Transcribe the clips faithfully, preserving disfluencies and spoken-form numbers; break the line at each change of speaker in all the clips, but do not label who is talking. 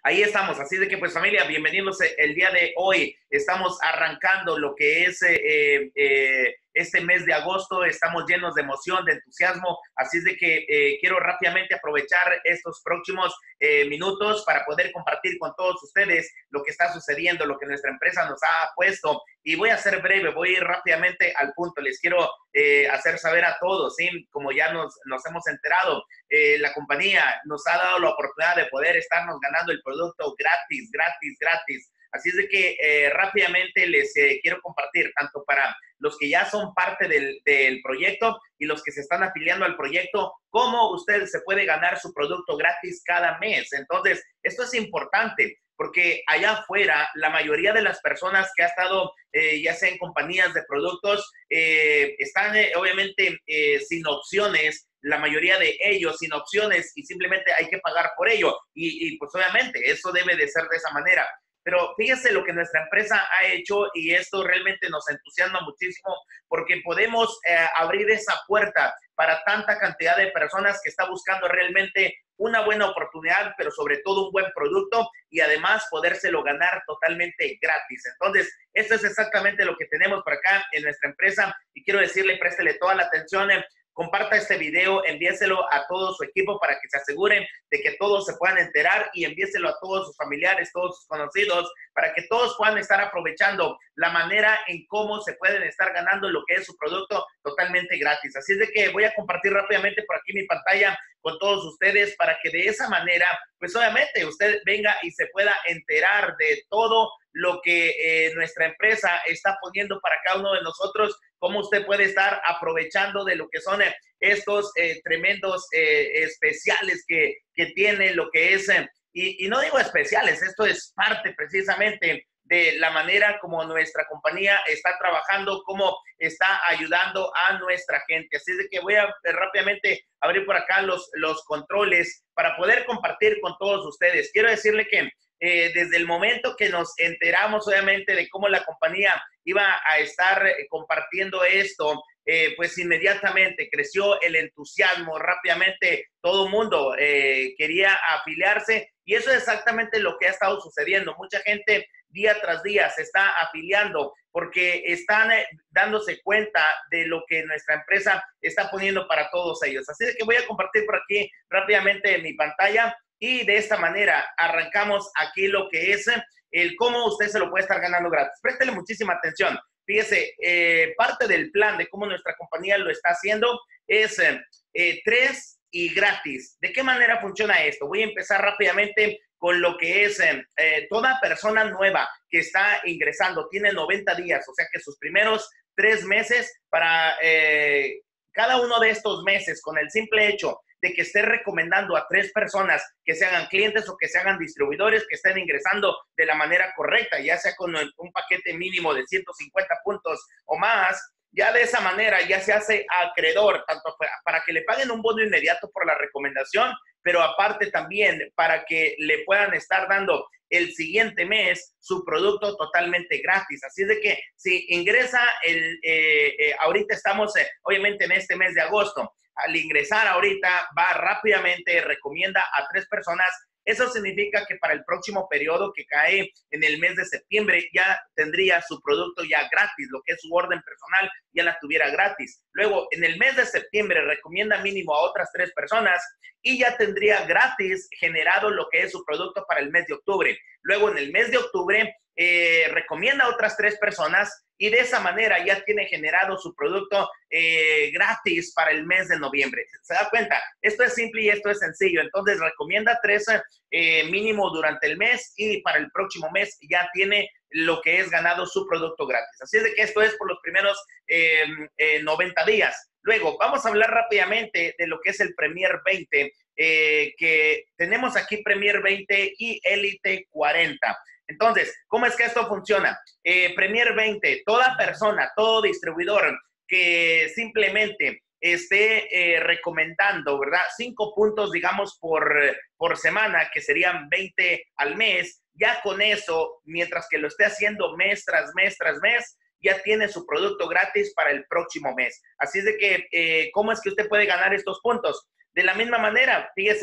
Ahí estamos, así de que pues familia, bienvenidos el día de hoy. Estamos arrancando lo que es eh, eh, este mes de agosto, estamos llenos de emoción, de entusiasmo, así es de que eh, quiero rápidamente aprovechar estos próximos eh, minutos para poder compartir con todos ustedes lo que está sucediendo, lo que nuestra empresa nos ha puesto. Y voy a ser breve, voy a ir rápidamente al punto. Les quiero eh, hacer saber a todos, ¿sí? Como ya nos, nos hemos enterado, eh, la compañía nos ha dado la oportunidad de poder estarnos ganando el producto gratis, gratis, gratis. Así es de que eh, rápidamente les eh, quiero compartir, tanto para los que ya son parte del, del proyecto y los que se están afiliando al proyecto, cómo usted se puede ganar su producto gratis cada mes. Entonces, esto es importante, porque allá afuera, la mayoría de las personas que ha estado, eh, ya sea en compañías de productos, eh, están eh, obviamente eh, sin opciones, la mayoría de ellos sin opciones y simplemente hay que pagar por ello. Y, y pues obviamente eso debe de ser de esa manera. Pero fíjese lo que nuestra empresa ha hecho y esto realmente nos entusiasma muchísimo porque podemos eh, abrir esa puerta para tanta cantidad de personas que está buscando realmente una buena oportunidad, pero sobre todo un buen producto y además podérselo ganar totalmente gratis. Entonces, esto es exactamente lo que tenemos por acá en nuestra empresa y quiero decirle, préstele toda la atención. Eh, Comparta este video, envíeselo a todo su equipo para que se aseguren de que todos se puedan enterar y envíeselo a todos sus familiares, todos sus conocidos, para que todos puedan estar aprovechando la manera en cómo se pueden estar ganando lo que es su producto totalmente gratis. Así es de que voy a compartir rápidamente por aquí mi pantalla con todos ustedes para que de esa manera, pues obviamente usted venga y se pueda enterar de todo lo que eh, nuestra empresa está poniendo para cada uno de nosotros, cómo usted puede estar aprovechando de lo que son eh, estos eh, tremendos eh, especiales que, que tiene lo que es, eh, y, y no digo especiales, esto es parte precisamente de la manera como nuestra compañía está trabajando, cómo está ayudando a nuestra gente. Así es de que voy a eh, rápidamente abrir por acá los, los controles para poder compartir con todos ustedes. Quiero decirle que Eh, desde el momento que nos enteramos, obviamente, de cómo la compañía iba a estar eh, compartiendo esto, eh, pues inmediatamente creció el entusiasmo, rápidamente todo el mundo eh, quería afiliarse y eso es exactamente lo que ha estado sucediendo. Mucha gente día tras día se está afiliando porque están eh, dándose cuenta de lo que nuestra empresa está poniendo para todos ellos. Así que voy a compartir por aquí rápidamente en mi pantalla. Y de esta manera arrancamos aquí lo que es el cómo usted se lo puede estar ganando gratis. Préstele muchísima atención. Fíjese, eh, parte del plan de cómo nuestra compañía lo está haciendo es eh, tres y gratis. ¿De qué manera funciona esto? Voy a empezar rápidamente con lo que es eh, toda persona nueva que está ingresando. Tiene noventa días, o sea que sus primeros tres meses para eh, cada uno de estos meses, con el simple hecho de que esté recomendando a tres personas que se hagan clientes o que se hagan distribuidores, que estén ingresando de la manera correcta, ya sea con un paquete mínimo de ciento cincuenta puntos o más, ya de esa manera ya se hace acreedor, tanto para que le paguen un bono inmediato por la recomendación, pero aparte también para que le puedan estar dando el siguiente mes su producto totalmente gratis. Así es de que si ingresa, el, eh, eh, ahorita estamos eh, obviamente en este mes de agosto, al ingresar ahorita va rápidamente, recomienda a tres personas. Eso significa que para el próximo periodo que cae en el mes de septiembre ya tendría su producto ya gratis, lo que es su orden personal ya la tuviera gratis. Luego en el mes de septiembre recomienda mínimo a otras tres personas y ya tendría gratis generado lo que es su producto para el mes de octubre. Luego en el mes de octubre eh, recomienda a otras tres personas y de esa manera ya tiene generado su producto eh, gratis para el mes de noviembre. ¿Se da cuenta? Esto es simple y esto es sencillo. Entonces recomienda tres eh, mínimo durante el mes y para el próximo mes ya tiene lo que es ganado su producto gratis. Así es de que esto es por los primeros eh, eh, noventa días. Luego, vamos a hablar rápidamente de lo que es el Premier veinte, eh, que tenemos aquí Premier veinte y Elite cuarenta. Entonces, ¿cómo es que esto funciona? Eh, Premier veinte, toda persona, todo distribuidor que simplemente esté eh, recomendando, ¿verdad? Cinco puntos, digamos, por, por semana, que serían veinte al mes, ya con eso, mientras que lo esté haciendo mes tras mes tras mes, ya tiene su producto gratis para el próximo mes. Así es de que, eh, ¿cómo es que usted puede ganar estos puntos? De la misma manera, fíjese,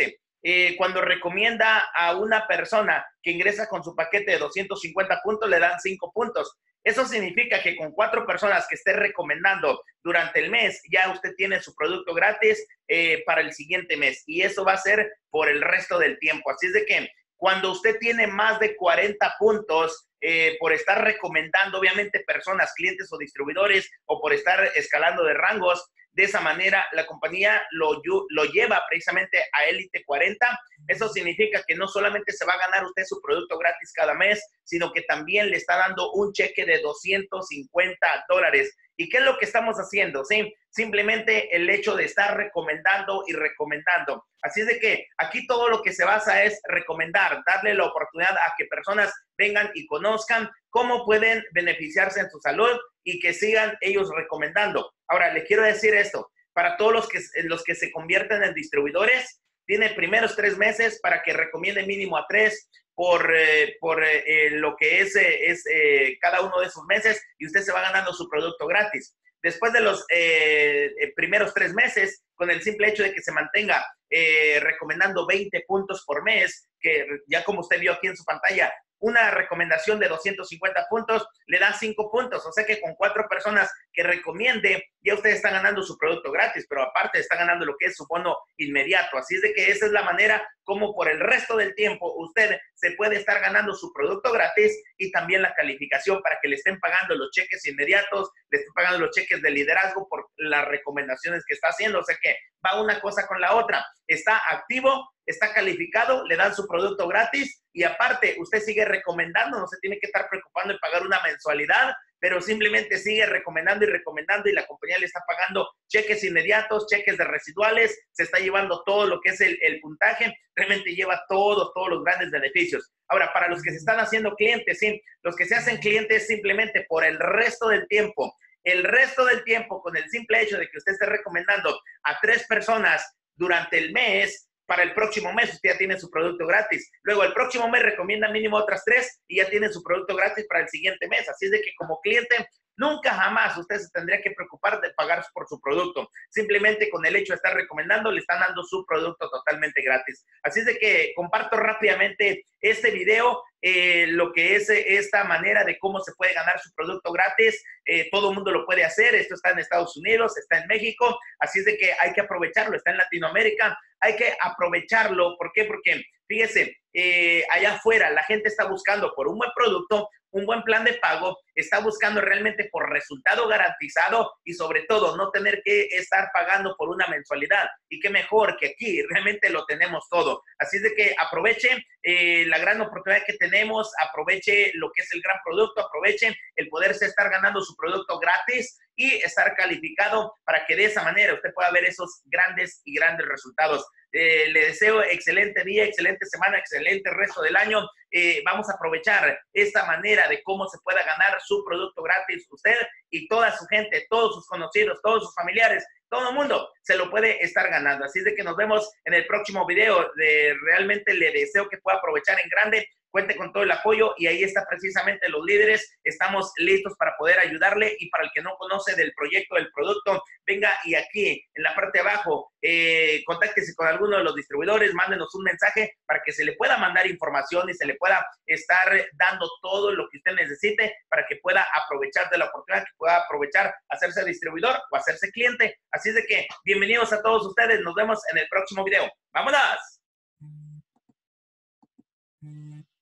eh, cuando recomienda a una persona que ingresa con su paquete de doscientos cincuenta puntos, le dan cinco puntos. Eso significa que con cuatro personas que esté recomendando durante el mes, ya usted tiene su producto gratis eh, para el siguiente mes. Y eso va a ser por el resto del tiempo. Así es de que cuando usted tiene más de cuarenta puntos eh, por estar recomendando, obviamente, personas, clientes o distribuidores, o por estar escalando de rangos, de esa manera la compañía lo, lo lleva precisamente a Élite cuarenta. Eso significa que no solamente se va a ganar usted su producto gratis cada mes, sino que también le está dando un cheque de doscientos cincuenta dólares. ¿Y qué es lo que estamos haciendo? ¿Sí? Simplemente el hecho de estar recomendando y recomendando. Así es de que aquí todo lo que se basa es recomendar, darle la oportunidad a que personas vengan y conozcan cómo pueden beneficiarse en su salud y que sigan ellos recomendando. Ahora, les quiero decir esto, para todos los que, los que se convierten en distribuidores, tiene primeros tres meses para que recomiende mínimo a tres por, eh, por eh, lo que es, eh, es eh, cada uno de esos meses, y usted se va ganando su producto gratis. Después de los eh, primeros tres meses, con el simple hecho de que se mantenga eh, recomendando veinte puntos por mes, que ya como usted vio aquí en su pantalla, una recomendación de doscientos cincuenta puntos le da cinco puntos. O sea que con cuatro personas que recomiende, ya ustedes están ganando su producto gratis, pero aparte está ganando lo que es su bono inmediato. Así es de que esa es la manera como por el resto del tiempo usted se puede estar ganando su producto gratis y también la calificación para que le estén pagando los cheques inmediatos, le estén pagando los cheques de liderazgo por las recomendaciones que está haciendo. O sea que va una cosa con la otra. Está activo, está calificado, le dan su producto gratis y aparte usted sigue recomendando, no se tiene que estar preocupando en pagar una mensualidad, pero simplemente sigue recomendando y recomendando y la compañía le está pagando cheques inmediatos, cheques de residuales, se está llevando todo lo que es el, el puntaje, realmente lleva todos, todos los grandes beneficios. Ahora, para los que se están haciendo clientes, sí, los que se hacen clientes simplemente por el resto del tiempo, el resto del tiempo con el simple hecho de que usted esté recomendando a tres personas durante el mes, para el próximo mes usted ya tiene su producto gratis. Luego el próximo mes recomienda mínimo otras tres y ya tiene su producto gratis para el siguiente mes. Así es de que como cliente nunca jamás usted se tendría que preocupar de pagar por su producto. Simplemente con el hecho de estar recomendando le están dando su producto totalmente gratis. Así es de que comparto rápidamente este video, eh, lo que es eh, esta manera de cómo se puede ganar su producto gratis. Eh, todo el mundo lo puede hacer. Esto está en Estados Unidos, está en México. Así es de que hay que aprovecharlo. Está en Latinoamérica. Hay que aprovecharlo. ¿Por qué? Porque fíjese, eh, allá afuera la gente está buscando por un buen producto, un buen plan de pago, está buscando realmente por resultado garantizado y sobre todo no tener que estar pagando por una mensualidad. Y qué mejor que aquí realmente lo tenemos todo. Así es de que aprovechen eh, la gran oportunidad que tenemos, aproveche lo que es el gran producto, aprovechen el poderse estar ganando su producto gratis y estar calificado para que de esa manera usted pueda ver esos grandes y grandes resultados. Eh, le deseo excelente día, excelente semana, excelente resto del año. Eh, vamos a aprovechar esta manera de cómo se pueda ganar su producto gratis usted y toda su gente, todos sus conocidos, todos sus familiares, todo el mundo se lo puede estar ganando. Así es de que nos vemos en el próximo video. De, realmente le deseo que pueda aprovechar en grande. Cuente con todo el apoyo y ahí está precisamente los líderes. Estamos listos para poder ayudarle y para el que no conoce del proyecto, del producto, venga y aquí en la parte de abajo, eh, contáctese con alguno de los distribuidores, mándenos un mensaje para que se le pueda mandar información y se le pueda estar dando todo lo que usted necesite para que pueda aprovechar de la oportunidad, que pueda aprovechar hacerse distribuidor o hacerse cliente. Así es de que bienvenidos a todos ustedes. Nos vemos en el próximo video. ¡Vámonos!